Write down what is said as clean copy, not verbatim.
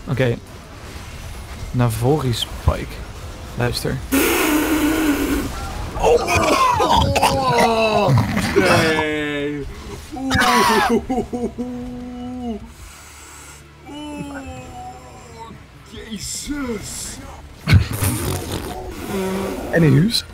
Oké. Navori's Pike. Luister. Oh, nee. Jezus. Anyways.